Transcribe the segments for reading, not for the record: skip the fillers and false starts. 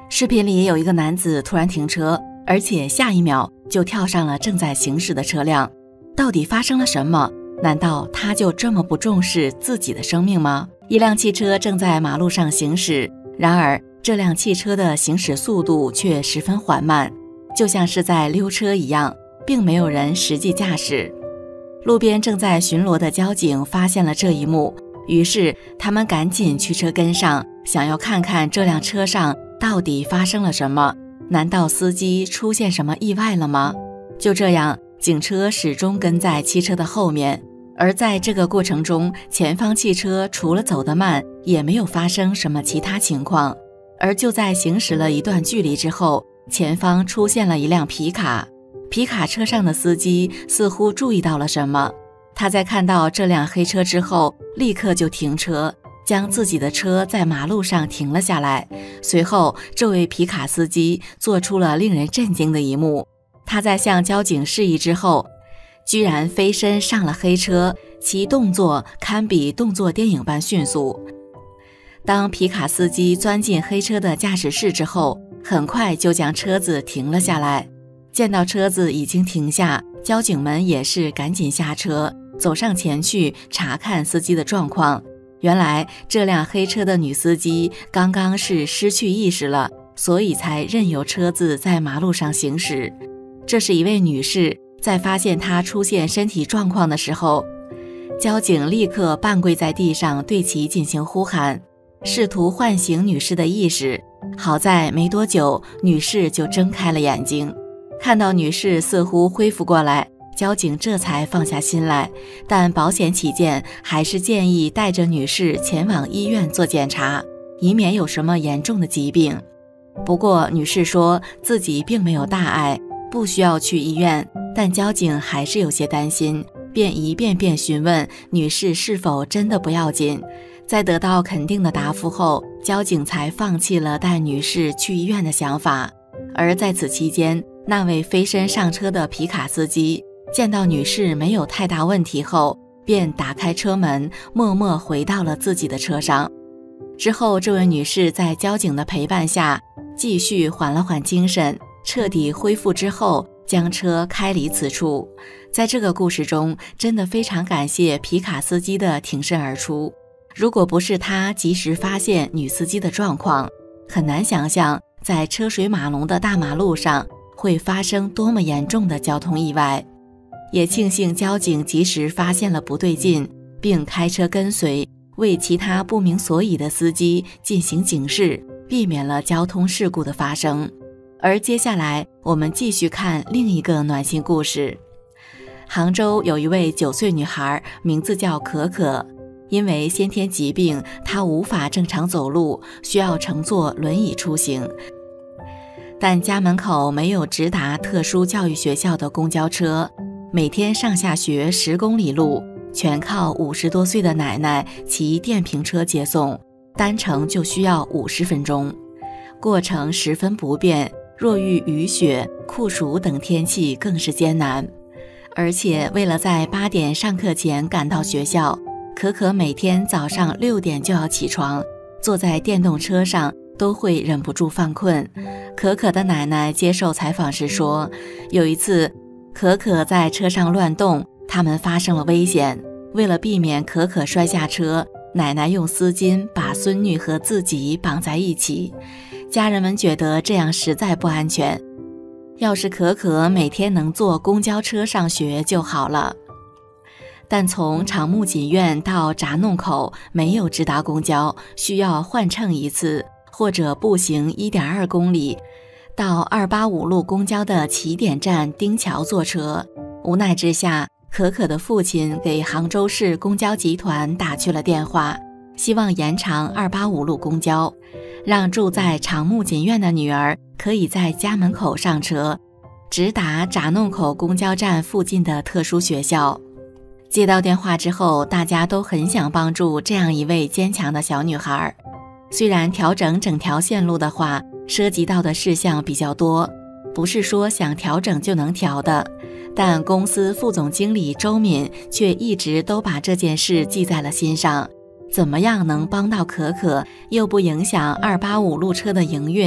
视频里有一个男子突然停车，而且下一秒就跳上了正在行驶的车辆。到底发生了什么？难道他就这么不重视自己的生命吗？一辆汽车正在马路上行驶，然而这辆汽车的行驶速度却十分缓慢，就像是在溜车一样，并没有人实际驾驶。路边正在巡逻的交警发现了这一幕，于是他们赶紧驱车跟上，想要看看这辆车上到底发生了什么？难道司机出现什么意外了吗？就这样，警车始终跟在汽车的后面，而在这个过程中，前方汽车除了走得慢，也没有发生什么其他情况。而就在行驶了一段距离之后，前方出现了一辆皮卡，皮卡车上的司机似乎注意到了什么，他在看到这辆黑车之后，立刻就停车，将自己的车在马路上停了下来。随后，这位皮卡司机做出了令人震惊的一幕，他在向交警示意之后，居然飞身上了黑车，其动作堪比动作电影般迅速。当皮卡司机钻进黑车的驾驶室之后，很快就将车子停了下来。见到车子已经停下，交警们也是赶紧下车，走上前去查看司机的状况。原来这辆黑车的女司机刚刚是失去意识了，所以才任由车子在马路上行驶。这是一位女士，在发现她出现身体状况的时候，交警立刻半跪在地上对其进行呼喊，试图唤醒女士的意识。好在没多久，女士就睁开了眼睛。看到女士似乎恢复过来，交警这才放下心来，但保险起见，还是建议带着女士前往医院做检查，以免有什么严重的疾病。不过女士说自己并没有大碍，不需要去医院，但交警还是有些担心，便一遍遍询问女士是否真的不要紧。在得到肯定的答复后，交警才放弃了带女士去医院的想法。而在此期间，那位飞身上车的皮卡司机见到女士没有太大问题后，便打开车门，默默回到了自己的车上。之后，这位女士在交警的陪伴下，继续缓了缓精神，彻底恢复之后，将车开离此处。在这个故事中，真的非常感谢皮卡司机的挺身而出。如果不是他及时发现女司机的状况，很难想象在车水马龙的大马路上会发生多么严重的交通意外。也庆幸交警及时发现了不对劲，并开车跟随，为其他不明所以的司机进行警示，避免了交通事故的发生。而接下来我们继续看另一个暖心故事。杭州有一位9岁女孩，名字叫可可，因为先天疾病，她无法正常走路，需要乘坐轮椅出行。但家门口没有直达特殊教育学校的公交车，每天上下学10公里路，全靠50多岁的奶奶骑电瓶车接送，单程就需要50分钟，过程十分不便，若遇雨雪、酷暑等天气更是艰难。而且为了在8点上课前赶到学校，可可每天早上6点就要起床，坐在电动车上都会忍不住犯困。可可的奶奶接受采访时说，有一次可可在车上乱动，他们发生了危险。为了避免可可摔下车，奶奶用丝巾把孙女和自己绑在一起。家人们觉得这样实在不安全，要是可可每天能坐公交车上学就好了。但从长木锦苑到闸弄口没有直达公交，需要换乘一次，或者步行1.2公里到285路公交的起点站丁桥坐车。无奈之下，可可的父亲给杭州市公交集团打去了电话，希望延长285路公交，让住在长木锦苑的女儿可以在家门口上车，直达闸弄口公交站附近的特殊学校。接到电话之后，大家都很想帮助这样一位坚强的小女孩。虽然调整整条线路的话，涉及到的事项比较多，不是说想调整就能调的，但公司副总经理周敏却一直都把这件事记在了心上。怎么样能帮到可可，又不影响285路车的营运，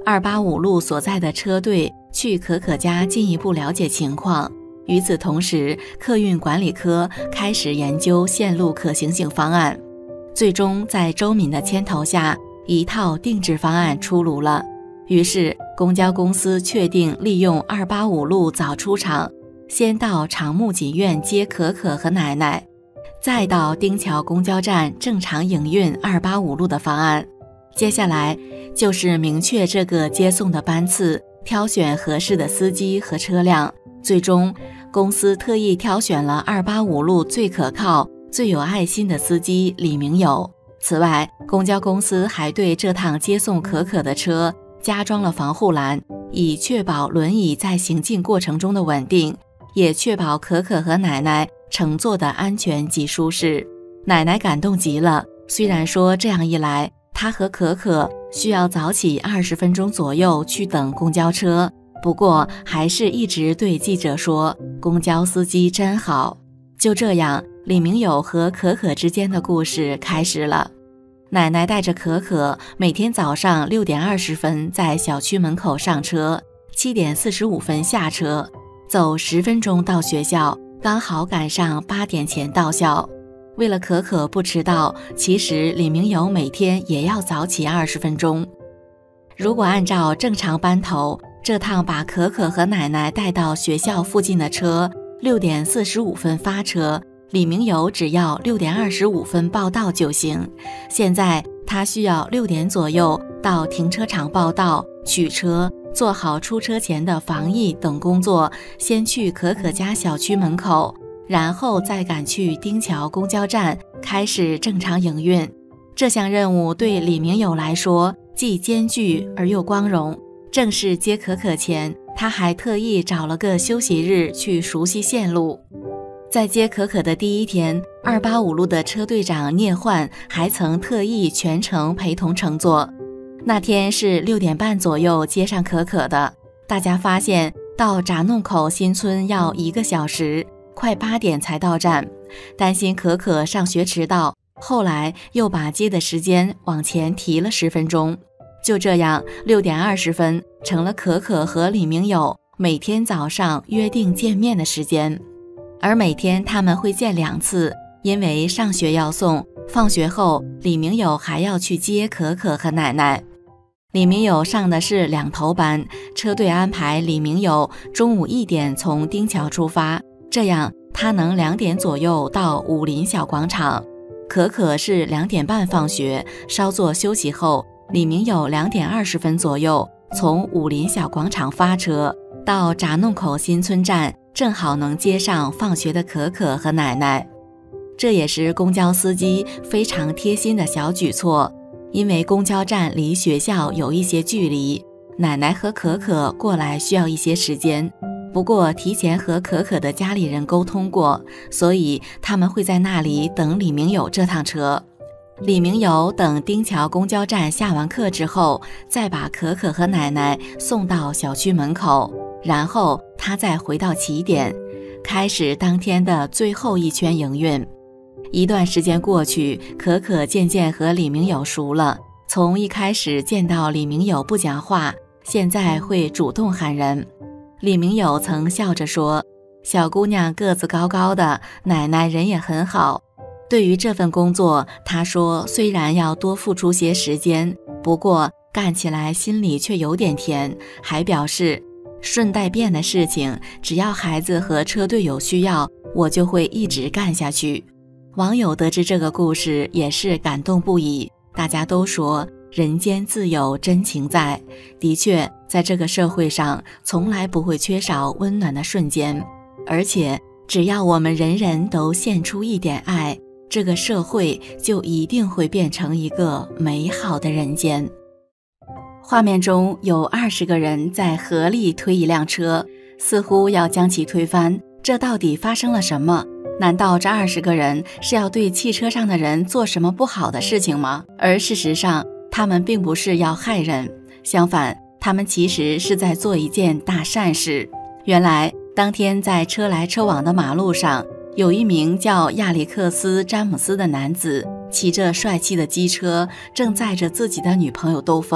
285路所在的车队去可可家进一步了解情况。与此同时，客运管理科开始研究线路可行性方案。最终在周敏的牵头下，一套定制方案出炉了。于是公交公司确定利用285路早出场，先到长木锦院接可可和奶奶，再到丁桥公交站正常营运285路的方案。接下来就是明确这个接送的班次，挑选合适的司机和车辆。最终公司特意挑选了285路最可靠、最有爱心的司机李明友。此外，公交公司还对这趟接送可可的车加装了防护栏，以确保轮椅在行进过程中的稳定，也确保可可和奶奶乘坐的安全及舒适。奶奶感动极了，虽然说这样一来，她和可可需要早起20分钟左右去等公交车，不过还是一直对记者说，公交司机真好。就这样，李明友和可可之间的故事开始了。奶奶带着可可每天早上6点20分在小区门口上车，7点45分下车，走10分钟到学校，刚好赶上8点前到校。为了可可不迟到，其实李明友每天也要早起20分钟。如果按照正常班头，这趟把可可和奶奶带到学校附近的车6点45分发车，李明友只要6点25分报到就行。现在他需要6点左右到停车场报到、取车，做好出车前的防疫等工作，先去可可家小区门口，然后再赶去丁桥公交站开始正常营运。这项任务对李明友来说既艰巨而又光荣。正式接可可前，他还特意找了个休息日去熟悉线路。在接可可的第一天，285路的车队长聂焕还曾特意全程陪同乘坐。那天是6点半左右接上可可的，大家发现到闸弄口新村要1个小时，快8点才到站，担心可可上学迟到，后来又把接的时间往前提了10分钟。就这样，6点20分成了可可和李明友每天早上约定见面的时间。而每天他们会见2次，因为上学要送，放学后李明友还要去接可可和奶奶。李明友上的是2头班，车队安排李明友中午1点从丁桥出发，这样他能2点左右到武林小广场。可可是2点半放学，稍作休息后，李明友2点20分左右从武林小广场发车，到闸弄口新村站，正好能接上放学的可可和奶奶。这也是公交司机非常贴心的小举措，因为公交站离学校有一些距离，奶奶和可可过来需要一些时间。不过提前和可可的家里人沟通过，所以他们会在那里等李明友这趟车。李明友等丁桥公交站下完课之后，再把可可和奶奶送到小区门口，然后他再回到起点，开始当天的最后一圈营运。一段时间过去，可可渐渐和李明友熟了，从一开始见到李明友不讲话，现在会主动喊人。李明友曾笑着说，小姑娘个子高高的，奶奶人也很好。对于这份工作，他说虽然要多付出些时间，不过干起来心里却有点甜，还表示顺带便的事情，只要孩子和车队有需要，我就会一直干下去。网友得知这个故事也是感动不已，大家都说人间自有真情在。的确，在这个社会上从来不会缺少温暖的瞬间，而且只要我们人人都献出一点爱，这个社会就一定会变成一个美好的人间。画面中有20个人在合力推一辆车，似乎要将其推翻，这到底发生了什么？难道这20个人是要对汽车上的人做什么不好的事情吗？而事实上，他们并不是要害人，相反，他们其实是在做一件大善事。原来，当天在车来车往的马路上，有一名叫亚历克斯·詹姆斯的男子，骑着帅气的机车，正载着自己的女朋友兜风。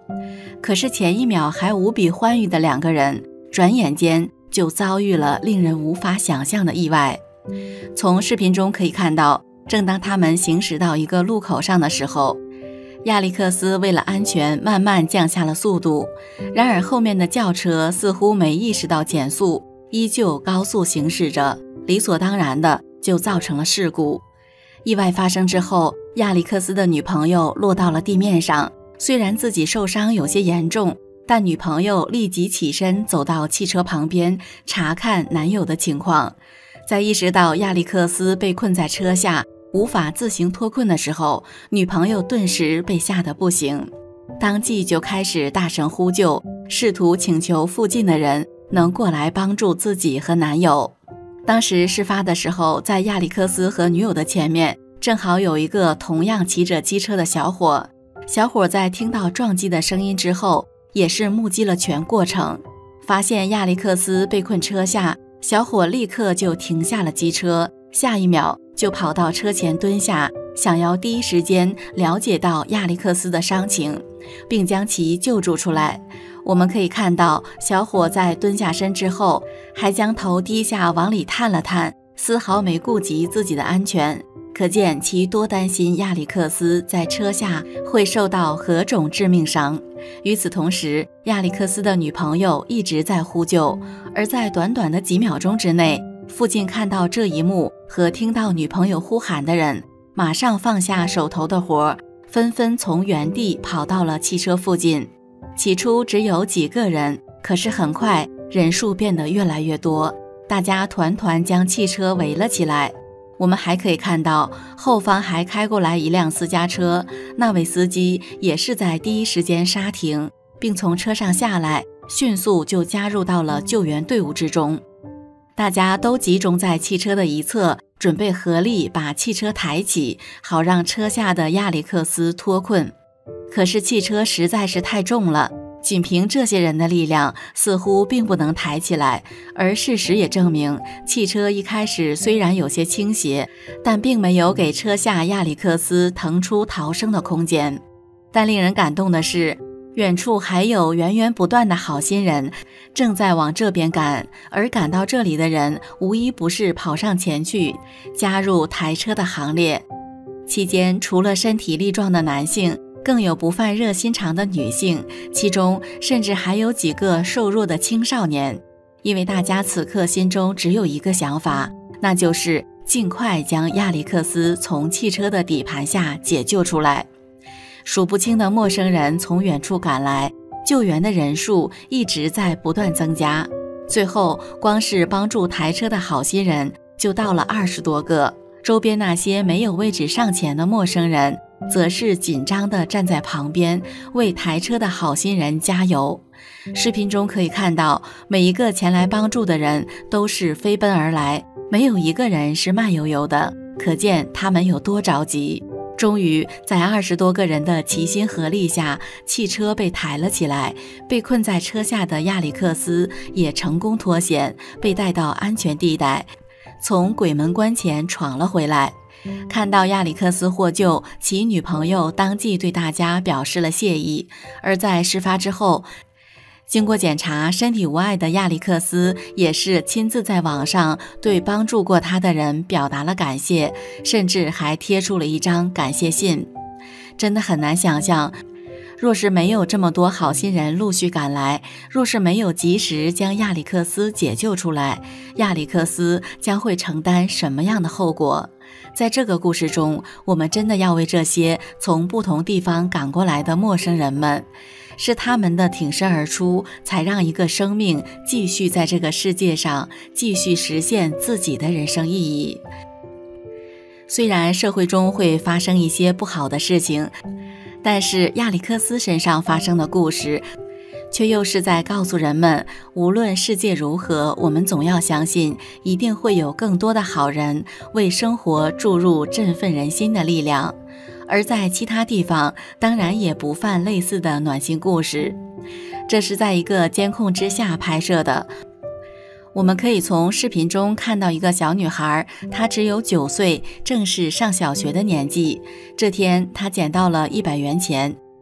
可是前一秒还无比欢愉的两个人，转眼间就遭遇了令人无法想象的意外。从视频中可以看到，正当他们行驶到一个路口上的时候，亚历克斯为了安全慢慢降下了速度，然而后面的轿车似乎没意识到减速，依旧高速行驶着，理所当然的就造成了事故。意外发生之后，亚历克斯的女朋友落到了地面上，虽然自己受伤有些严重，但女朋友立即起身走到汽车旁边查看男友的情况。在意识到亚历克斯被困在车下无法自行脱困的时候，女朋友顿时被吓得不行，当即就开始大声呼救，试图请求附近的人能过来帮助自己和男友。当时事发的时候，在亚历克斯和女友的前面正好有一个同样骑着机车的小伙。小伙在听到撞击的声音之后，也是目击了全过程，发现亚历克斯被困车下，小伙立刻就停下了机车，下一秒就跑到车前蹲下，想要第一时间了解到亚历克斯的伤情，并将其救助出来。我们可以看到，小伙在蹲下身之后，还将头低下往里探了探，丝毫没顾及自己的安全，可见其多担心亚历克斯在车下会受到何种致命伤。与此同时，亚历克斯的女朋友一直在呼救，而在短短的几秒钟之内，附近看到这一幕和听到女朋友呼喊的人，马上放下手头的活，纷纷从原地跑到了汽车附近。起初只有几个人，可是很快人数变得越来越多，大家团团将汽车围了起来。我们还可以看到，后方还开过来一辆私家车，那位司机也是在第一时间刹停，并从车上下来，迅速就加入到了救援队伍之中。大家都集中在汽车的一侧，准备合力把汽车抬起，好让车下的亚历克斯脱困。可是汽车实在是太重了，仅凭这些人的力量似乎并不能抬起来，而事实也证明，汽车一开始虽然有些倾斜，但并没有给车下亚历克斯腾出逃生的空间。但令人感动的是，远处还有源源不断的好心人正在往这边赶，而赶到这里的人无一不是跑上前去加入抬车的行列。期间除了身体力壮的男性，更有不犯热心肠的女性，其中甚至还有几个瘦弱的青少年。因为大家此刻心中只有一个想法，那就是尽快将亚历克斯从汽车的底盘下解救出来。数不清的陌生人从远处赶来，救援的人数一直在不断增加，最后光是帮助抬车的好心人就到了20多个。周边那些没有位置上前的陌生人则是紧张地站在旁边为抬车的好心人加油。视频中可以看到，每一个前来帮助的人都是飞奔而来，没有一个人是慢悠悠的，可见他们有多着急。终于在20多个人的齐心合力下，汽车被抬了起来，被困在车下的亚历克斯也成功脱险，被带到安全地带，从鬼门关前闯了回来。看到亚历克斯获救，其女朋友当即对大家表示了谢意。而在事发之后，经过检查，身体无碍的亚历克斯也是亲自在网上对帮助过他的人表达了感谢，甚至还贴出了一张感谢信。真的很难想象，若是没有这么多好心人陆续赶来，若是没有及时将亚历克斯解救出来，亚历克斯将会承担什么样的后果？在这个故事中，我们真的要为这些从不同地方赶过来的陌生人们，是他们的挺身而出，才让一个生命继续在这个世界上继续实现自己的人生意义。虽然社会中会发生一些不好的事情，但是亚历克斯身上发生的故事却又是在告诉人们，无论世界如何，我们总要相信一定会有更多的好人为生活注入振奋人心的力量。而在其他地方当然也不犯类似的暖心故事。这是在一个监控之下拍摄的，我们可以从视频中看到一个小女孩，她只有9岁，正是上小学的年纪。这天她捡到了100元钱，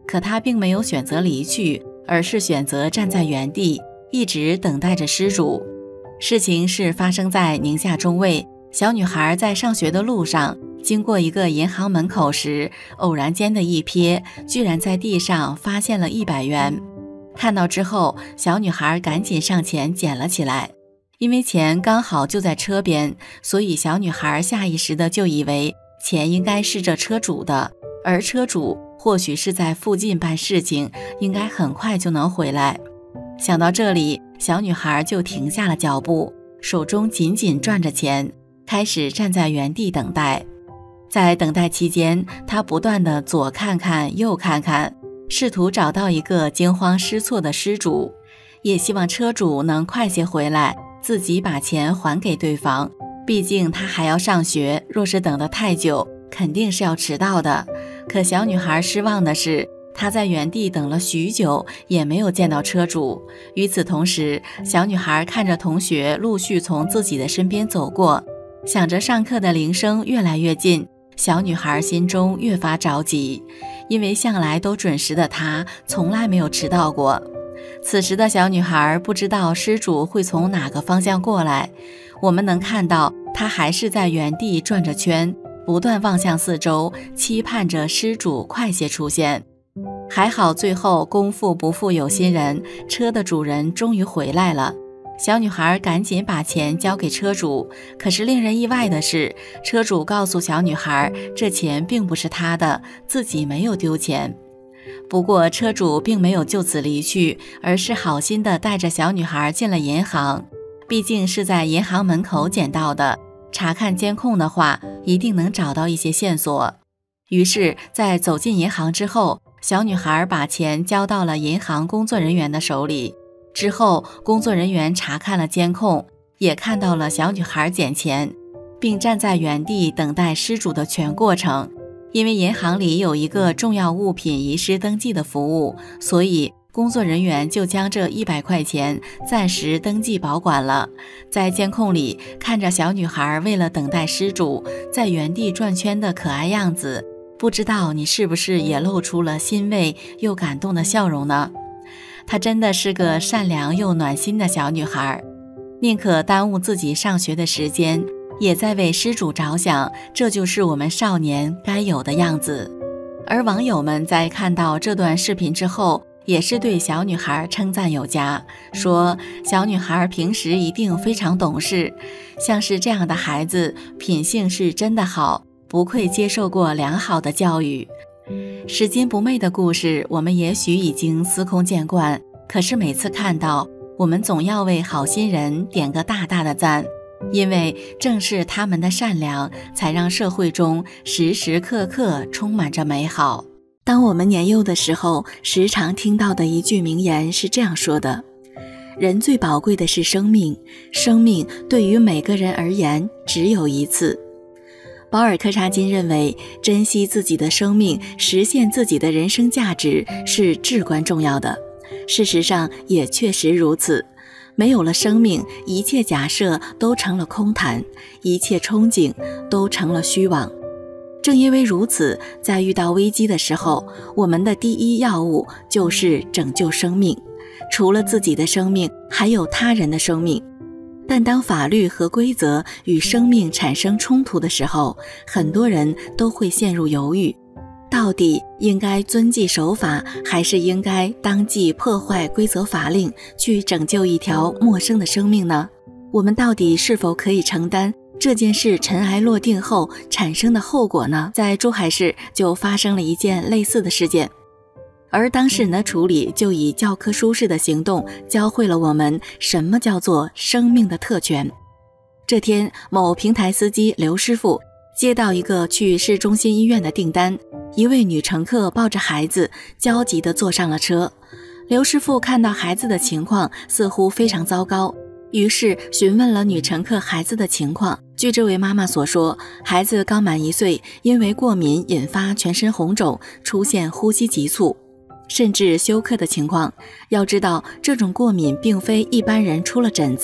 可他并没有选择离去，而是选择站在原地，一直等待着失主。事情是发生在宁夏中卫，小女孩在上学的路上，经过一个银行门口时，偶然间的一瞥，居然在地上发现了100元。看到之后，小女孩赶紧上前捡了起来。因为钱刚好就在车边，所以小女孩下意识的就以为钱应该是这车主的，而车主或许是在附近办事情，应该很快就能回来。想到这里，小女孩就停下了脚步，手中紧紧攥着钱，开始站在原地等待。在等待期间，她不断的左看看右看看，试图找到一个惊慌失措的失主，也希望车主能快些回来，自己把钱还给对方。毕竟她还要上学，若是等得太久，肯定是要迟到的。可小女孩失望的是，她在原地等了许久，也没有见到车主。与此同时，小女孩看着同学陆续从自己的身边走过，想着上课的铃声越来越近，小女孩心中越发着急，因为向来都准时的她，从来没有迟到过。此时的小女孩不知道失主会从哪个方向过来，我们能看到她还是在原地转着圈，不断望向四周，期盼着失主快些出现。还好最后功夫不负有心人，车的主人终于回来了。小女孩赶紧把钱交给车主，可是令人意外的是，车主告诉小女孩，这钱并不是她的，自己没有丢钱。不过车主并没有就此离去，而是好心地带着小女孩进了银行，毕竟是在银行门口捡到的，查看监控的话，一定能找到一些线索。于是在走进银行之后，小女孩把钱交到了银行工作人员的手里。之后工作人员查看了监控，也看到了小女孩捡钱，并站在原地等待失主的全过程。因为银行里有一个重要物品遗失登记的服务，所以工作人员就将这100块钱暂时登记保管了。在监控里看着小女孩为了等待失主在原地转圈的可爱样子，不知道你是不是也露出了欣慰又感动的笑容呢？她真的是个善良又暖心的小女孩，宁可耽误自己上学的时间，也在为失主着想，这就是我们少年该有的样子。而网友们在看到这段视频之后，也是对小女孩称赞有加，说小女孩平时一定非常懂事，像是这样的孩子，品性是真的好，不愧接受过良好的教育。拾金不昧的故事，我们也许已经司空见惯，可是每次看到，我们总要为好心人点个大大的赞，因为正是他们的善良，才让社会中时时刻刻充满着美好。当我们年幼的时候，时常听到的一句名言是这样说的：人最宝贵的是生命，生命对于每个人而言只有一次。保尔柯察金认为，珍惜自己的生命，实现自己的人生价值是至关重要的。事实上也确实如此，没有了生命，一切假设都成了空谈，一切憧憬都成了虚妄。正因为如此，在遇到危机的时候，我们的第一要务就是拯救生命，除了自己的生命，还有他人的生命。但当法律和规则与生命产生冲突的时候，很多人都会陷入犹豫，到底应该遵纪守法，还是应该当即破坏规则法令，去拯救一条陌生的生命呢？我们到底是否可以承担这件事尘埃落定后产生的后果呢？在珠海市就发生了一件类似的事件，而当事人的处理就以教科书式的行动教会了我们什么叫做生命的特权。这天，某平台司机刘师傅接到一个去市中心医院的订单，一位女乘客抱着孩子焦急地坐上了车。刘师傅看到孩子的情况似乎非常糟糕，于是询问了女乘客孩子的情况。据这位妈妈所说，孩子刚满1岁，因为过敏引发全身红肿，出现呼吸急促甚至休克的情况。要知道，这种过敏并非一般人出了疹子，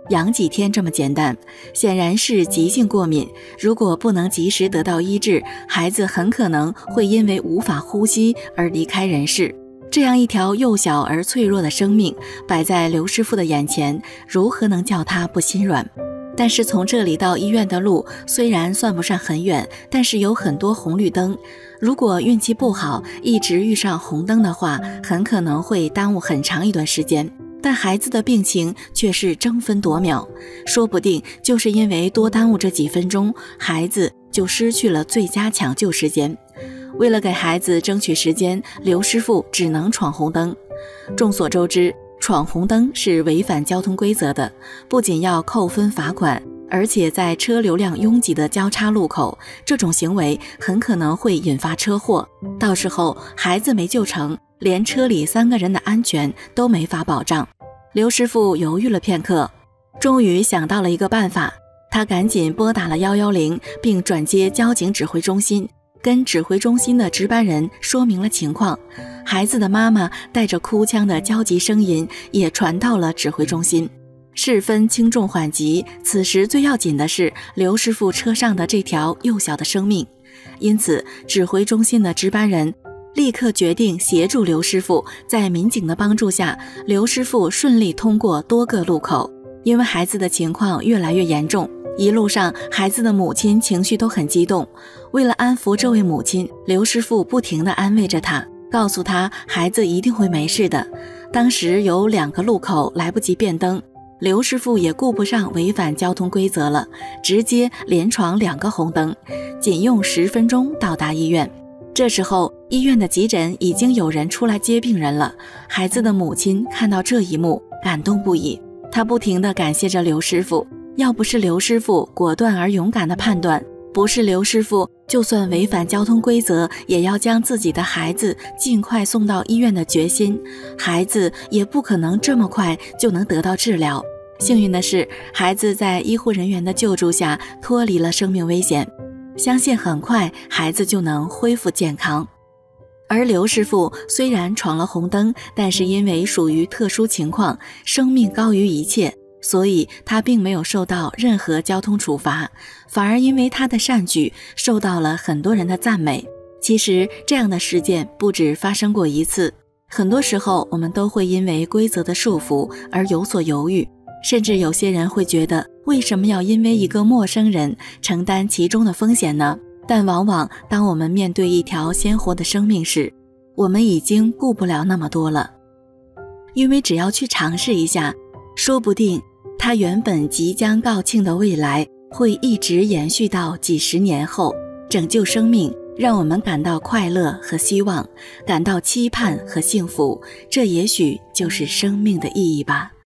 养几天这么简单，显然是急性过敏，如果不能及时得到医治，孩子很可能会因为无法呼吸而离开人世。这样一条幼小而脆弱的生命摆在刘师傅的眼前，如何能叫他不心软？但是从这里到医院的路虽然算不上很远，但是有很多红绿灯，如果运气不好，一直遇上红灯的话，很可能会耽误很长一段时间。但孩子的病情却是争分夺秒，说不定就是因为多耽误这几分钟，孩子就失去了最佳抢救时间。为了给孩子争取时间，刘师傅只能闯红灯。众所周知，闯红灯是违反交通规则的，不仅要扣分罚款，而且在车流量拥挤的交叉路口，这种行为很可能会引发车祸，到时候孩子没救成，连车里3个人的安全都没法保障。刘师傅犹豫了片刻，终于想到了一个办法，他赶紧拨打了110，并转接交警指挥中心，跟指挥中心的值班人说明了情况。孩子的妈妈带着哭腔的焦急声音也传到了指挥中心。事分轻重缓急，此时最要紧的是刘师傅车上的这条幼小的生命，因此指挥中心的值班人立刻决定协助刘师傅。在民警的帮助下，刘师傅顺利通过多个路口。因为孩子的情况越来越严重，一路上孩子的母亲情绪都很激动。为了安抚这位母亲，刘师傅不停地安慰着她，告诉她孩子一定会没事的。当时有2个路口来不及变灯，刘师傅也顾不上违反交通规则了，直接连闯2个红灯，仅用10分钟到达医院。这时候医院的急诊已经有人出来接病人了。孩子的母亲看到这一幕，感动不已，她不停地感谢着刘师傅，要不是刘师傅果断而勇敢的判断，不是刘师傅就算违反交通规则也要将自己的孩子尽快送到医院的决心，孩子也不可能这么快就能得到治疗。幸运的是，孩子在医护人员的救助下脱离了生命危险，相信很快孩子就能恢复健康。而刘师傅虽然闯了红灯，但是因为属于特殊情况，生命高于一切，所以他并没有受到任何交通处罚，反而因为他的善举受到了很多人的赞美。其实这样的事件不止发生过一次，很多时候我们都会因为规则的束缚而有所犹豫，甚至有些人会觉得，为什么要因为一个陌生人承担其中的风险呢？但往往当我们面对一条鲜活的生命时，我们已经顾不了那么多了。因为只要去尝试一下，说不定它原本即将告罄的未来会一直延续到几十年后。拯救生命让我们感到快乐和希望，感到期盼和幸福，这也许就是生命的意义吧。